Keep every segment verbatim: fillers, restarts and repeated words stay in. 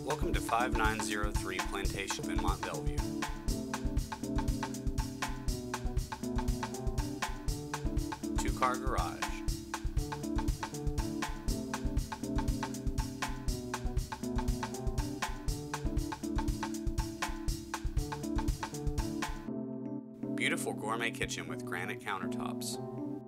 Welcome to five nine zero three Plantation in Mont Bellevue. Two-car garage. Beautiful gourmet kitchen with granite countertops.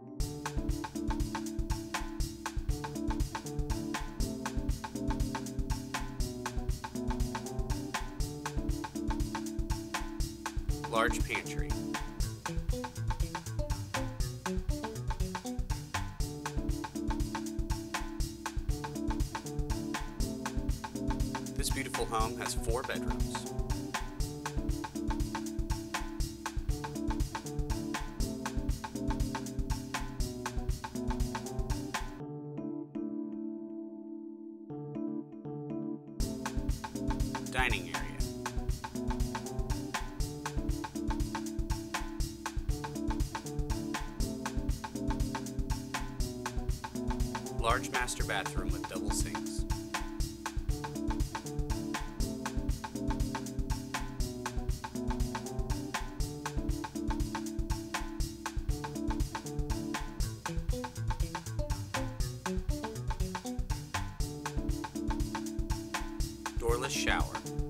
Large pantry. This beautiful home has four bedrooms. Dining area. Large master bathroom with double sinks. Doorless shower.